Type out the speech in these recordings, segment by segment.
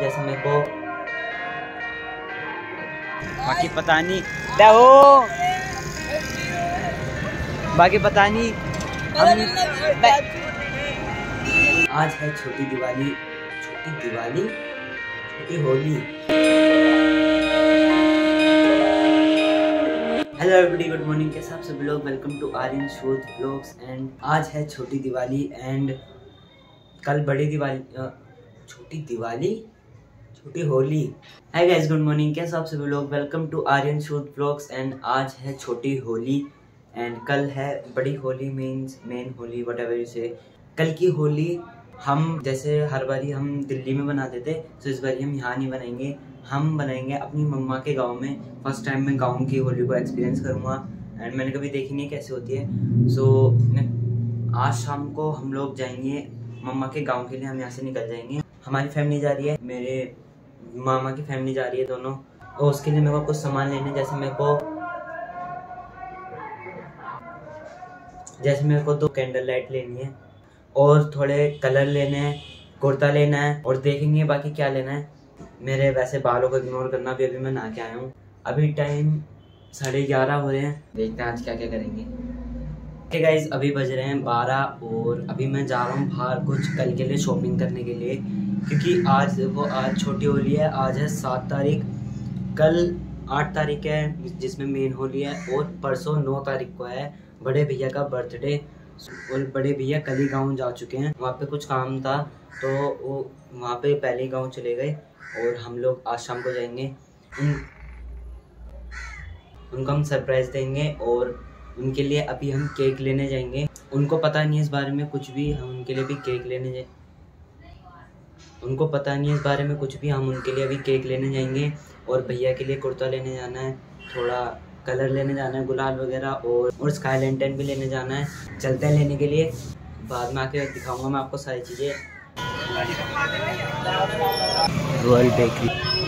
जैसे मेरे को बाकी पता नहीं देखो, बाकी पता नहीं। आज है छोटी दिवाली, छोटी Holi. Hello everybody, good morning. कैसे आप सभी लोग? वेलकम टू आर्यन शोध व्लॉग्स। एंड आज है छोटी दिवाली एंड कल बड़ी दिवाली, छोटी Holi. Hi guys, good morning. कैसे आप सभी लोग? वेलकम टू आर्यन शोध व्लॉग्स। एंड आज है छोटी होली एंड कल है बड़ी Holi, means main Holi, whatever you say. कल की होली हम जैसे हर बारी हम दिल्ली में बनाते थे, तो इस बारी हम यहाँ नहीं बनाएंगे, हम बनाएंगे अपनी मम्मा के गांव में। फर्स्ट टाइम मैं गांव की होली को एक्सपीरियंस करूँगा एंड मैंने कभी देखी नहीं कैसे होती है। सो आज शाम को हम लोग जाएंगे मम्मा के गांव के लिए। हम यहाँ से निकल जाएंगे, हमारी फैमिली जा रही है, मेरे मामा की फैमिली जा रही है दोनों। और उसके लिए मेरे को कुछ सामान लेने, जैसे मेरे को 2 कैंडल लाइट लेनी है और थोड़े कलर लेने हैं, कुर्ता लेना है और देखेंगे बाकी क्या लेना है। मेरे वैसे बालों को इग्नोर करना, अभी मैं नहा के आया हूँ। अभी टाइम 11:30 हो रहे हैं, देखते हैं आज क्या क्या करेंगे। ओके गाइज, अभी बज रहे हैं 12 और अभी मैं जा रहा हूँ बाहर कुछ कल के लिए शॉपिंग करने के लिए, क्योंकि आज देखो आज छोटी होली है। आज है 7 तारीख, कल 8 तारीख है जिसमें मेन होली है, और परसों 9 तारीख को है बड़े भैया का बर्थडे। और बड़े भैया कल ही गाँव जा चुके हैं, वहाँ पे कुछ काम था तो वो वहाँ पे पहले ही गाँव चले गए। और हम लोग आज शाम को जाएंगे, उनको हम सरप्राइज़ देंगे और उनके लिए अभी हम केक लेने जाएंगे। उनको पता नहीं है इस बारे में कुछ भी, हम उनके लिए भी केक लेने जाएंगे। उनको पता नहीं है इस बारे में कुछ भी, हम उनके लिए अभी केक लेने जाएंगे। और भैया के लिए कुर्ता लेने जाना है, थोड़ा कलर लेने जाना है, गुलाल वगैरह, और स्काई लैंटर्न भी लेने जाना है। चलते हैं लेने के लिए, बाद में आके दिखाऊंगा मैं आपको सारी चीज़ें। Royal Bakery.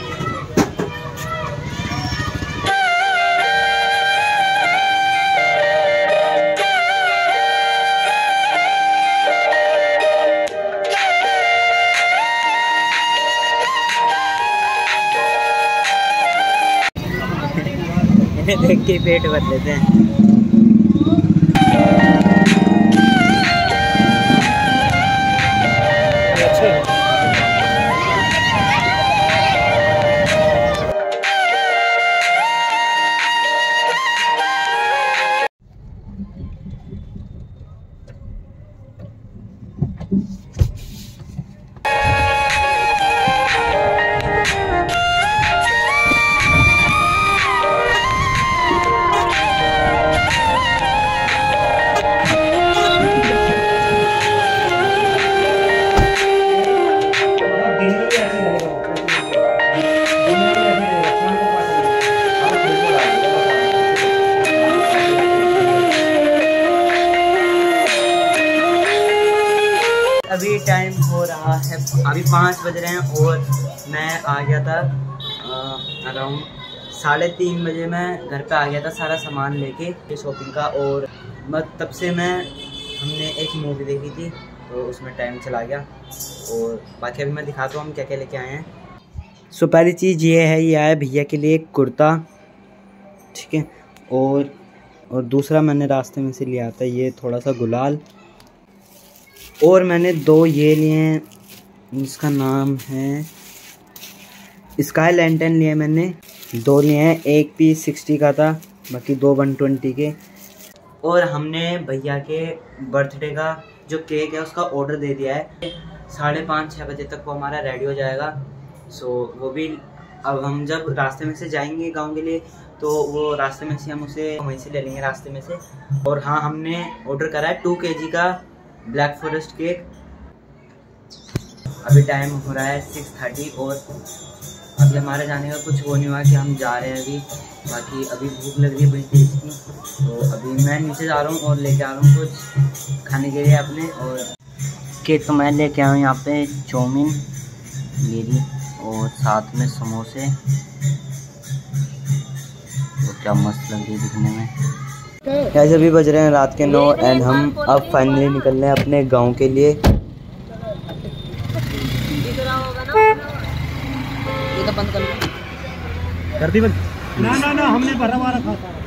देख के पेट भर लेते हैं। अभी टाइम हो रहा है, अभी 5 बज रहे हैं और मैं आ गया था अराउंड 3:30 बजे। मैं घर पे आ गया था सारा सामान लेके शॉपिंग का, और तब से हमने एक मूवी देखी थी तो उसमें टाइम चला गया। और बाकी अभी मैं दिखाता हूँ हम क्या क्या लेके आए हैं। सो पहली चीज़ ये है, ये आया भैया के लिए कुर्ता, ठीक है। और दूसरा मैंने रास्ते में से लिया था ये थोड़ा सा गुलाल, और मैंने 2 ये लिए हैं, इसका नाम है स्काई लैंटर्न लिए मैंने 2 लिए हैं। एक पीस 60 का था, बाकी 2 120 के। और हमने भैया के बर्थडे का जो केक है उसका ऑर्डर दे दिया है, 5:30-6 बजे तक वो हमारा रेडी हो जाएगा। सो वो भी अब हम जब रास्ते में से जाएंगे गांव के लिए, तो वो रास्ते में से हम उसे वहीं से ले लेंगे रास्ते में से। और हाँ, हमने ऑर्डर करा है 2 kg का ब्लैक फॉरेस्ट केक। अभी टाइम हो रहा है 6:30 और अभी हमारे जाने का कुछ वो नहीं हुआ कि हम जा रहे हैं अभी। बाकी अभी भूख लग रही है बड़ी तेज की, तो अभी मैं नीचे जा रहा हूँ और लेके आ रहा हूँ कुछ खाने के लिए अपने। और केक तो मैं लेके आया हूँ यहाँ पे चाउमीन मेरी, और साथ में समोसे, तो क्या मस्त लग रही है दिखने में। ऐसे भी बज रहे हैं रात के 9 एंड हम अब फाइनली निकल रहे हैं अपने गांव के लिए। तो बंद कर दी बंद। ना ना ना हमने भरा हुआ रखा था।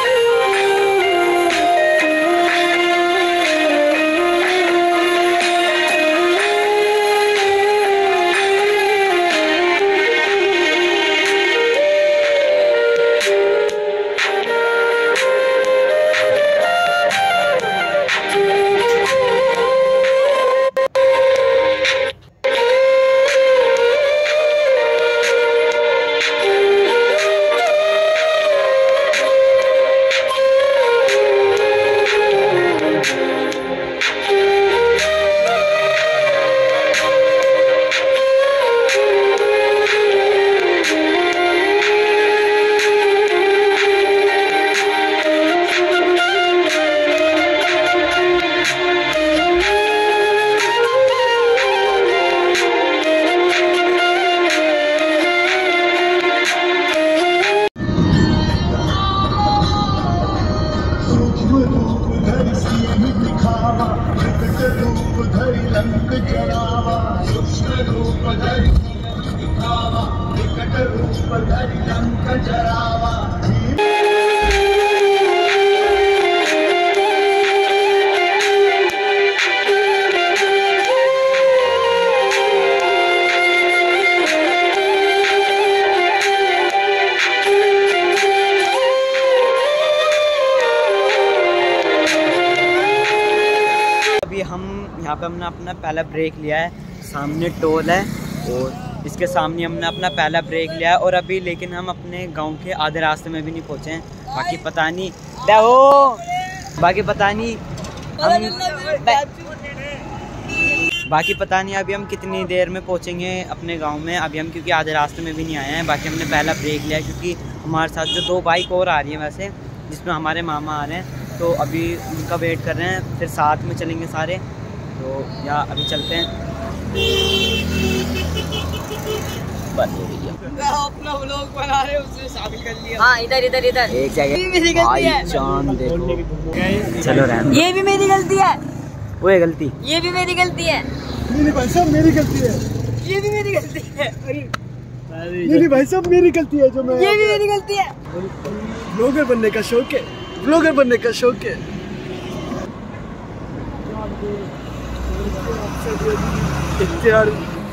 यहाँ पे हमने अपना पहला ब्रेक लिया है, सामने टोल है और इसके सामने हमने अपना पहला ब्रेक लिया है। और अभी लेकिन हम अपने गांव के आधे रास्ते में भी नहीं पहुँचे हैं। बाकी पता नहीं अभी हम कितनी देर में पहुँचेंगे अपने गांव में। अभी हम क्योंकि आधे रास्ते में भी नहीं आए हैं। बाकी हमने पहला ब्रेक लिया है क्योंकि हमारे साथ जो 2 बाइक और आ रही हैं वैसे, जिसमें हमारे मामा आ रहे हैं, तो अभी उनका वेट कर रहे हैं, फिर साथ में चलेंगे सारे। तो या अभी चलते हैं। बंद हो रही है, अपना व्लॉग बना रहे उससे शामिल कर लिया। हाँ इधर इधर इधर एक जगह भाई चांद देखो। चलो रहने, ये भी मेरी गलती है, वो है गलती, ये भी मेरी गलती है, मेरी भाई साहब मेरी गलती है, ये भी मेरी गलती है, मेरी भाई साहब मेरी गलती है जो मैं, ये भी मेरी गलती है। ब्लॉगर बनने का शौक है, ब्लॉगर बनने का शौक है। इख्तियार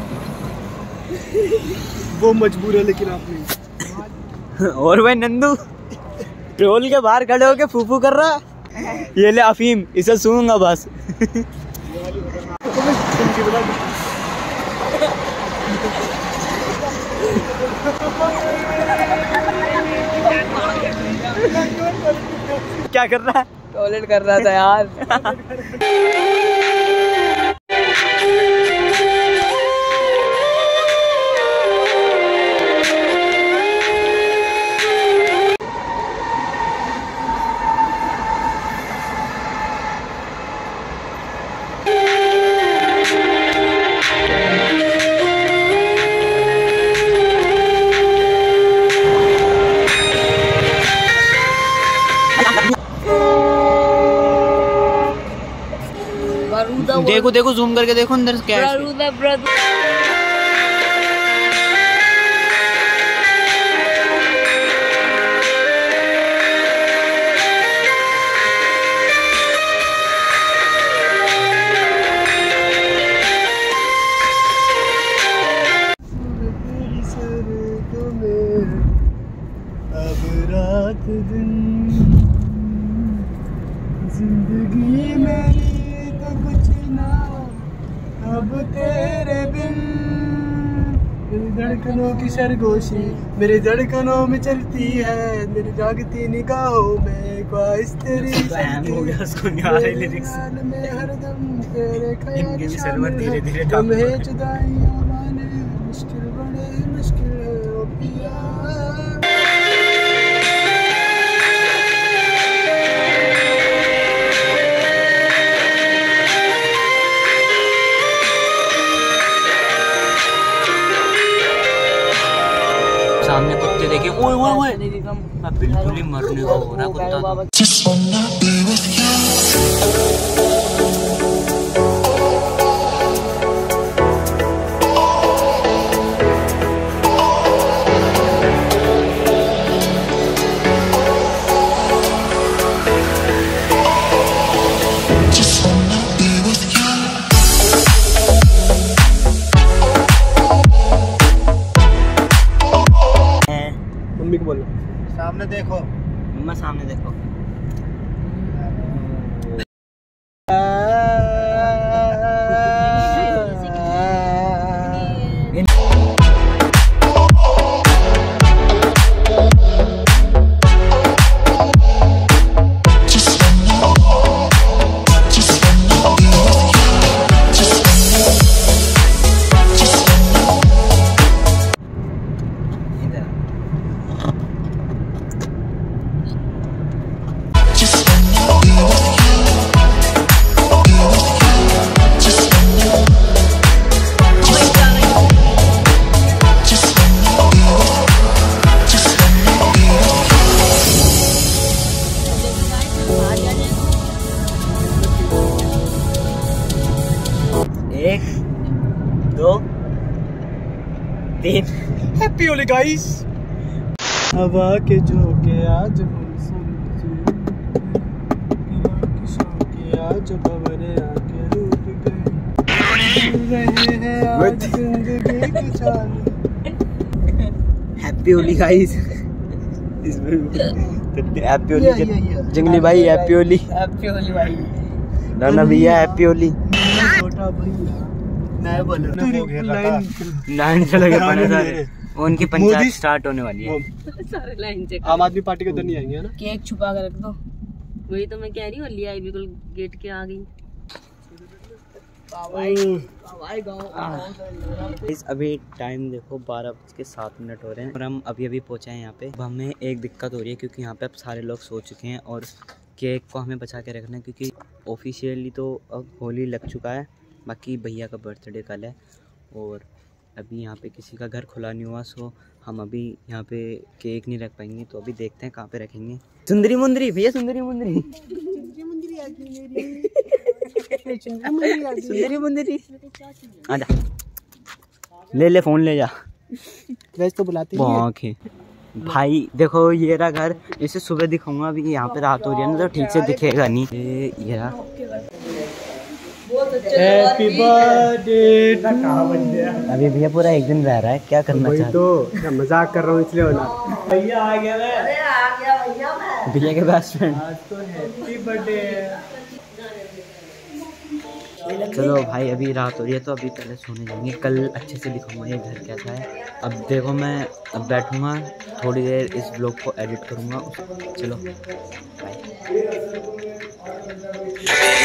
वो मजबूर है लेकिन आप नहीं। और भाई नंदू टोल के बाहर खड़े होके फूफू कर रहा है। ये ले अफीम, इसे सूंगा बस। क्या कर रहा है? टॉयलेट कर रहा था यार। देखो देखो जूम करके देखो अंदर क्या है। अब रात दिन जिंदगी मेरी तो कुछ ना, अब तेरे बिन मेरी धड़कनों की सरगोशी मेरी धड़कनों में चलती है, मेरी जागती निगाहों में ख्वाहिश तेरी हो गया, उसको नहीं आ रही लिरिक्स में हरदम तेरे इनके भी सर्वर धीरे धीरे तुम्हें जुदाइयां माने मुश्किल बड़े मुश्किल है ओ पिया। सामने कुत्ते देखे, ओए ओए ओए, मैं बिल्कुल ही मरने को हो रहा कुत्ता। सामने देखो, मम्मा सामने देखो। एक, दो, तीन। Happy Holi guys. हवा के झोंके आज आज भंवरे आके रूठ गए रहे हैं आज जिंदगी के चाले। Happy Holi guys. Happy Holi जंगली भाई, हैप्पी होली। हैप्पी होली भाई। नाना भैया हैप्पी होली। छोटा भैया नया बोलो लाइन से लगे पड़े सारे। उनकी पंचायत स्टार्ट होने वाली है। सारे लाइन से। आम आदमी पार्टी के तो नहीं आएंगे ना। केक छुपा कर रख दो। वही तो मैं कह रही हूँ, लिया बिल्कुल गेट के आ गई। अभी टाइम देखो 12:07 हो रहे हैं और हम अभी पहुंचे हैं यहाँ पे। अब हमें एक दिक्कत हो रही है क्योंकि यहाँ पे अब सारे लोग सो चुके हैं और केक को हमें बचा के रखना है क्योंकि ऑफिशियली तो अब होली लग चुका है। बाकी भैया का बर्थडे कल है और अभी यहाँ पे किसी का घर खुला नहीं हुआ, सो हम अभी यहाँ पे केक नहीं रख पाएंगे। तो अभी देखते हैं कहाँ पे रखेंगे। सुंदरी मुंदरी भैया, सुंदरी मुंदरी सुंदरी मुंदरी आजा, ले फोन ले जा। वैसे तो बुलाते हैं भाई। देखो ये रहा घर, इसे सुबह दिखाऊंगा। अभी यहाँ पे रात हो रही है ना तो ठीक से दिखेगा नहीं। ये रहा। Happy birthday. अभी भैया पूरा एक दिन रह रहा है, क्या करना चाहते तो मजाक कर रहा हूँ इसलिए होना। भैया आ गया। अरे आ गया भैया मैं। भैया के बेस्ट फ्रेंड। आज तो हैप्पी बर्थडे है। चलो भाई अभी रात हो रही है तो अभी पहले सोने जाएंगे। कल अच्छे से दिखाऊंगा ये घर कैसा है। अब देखो मैं अब बैठूंगा थोड़ी देर, इस ब्लॉग को एडिट करूंगा। चलो बाय।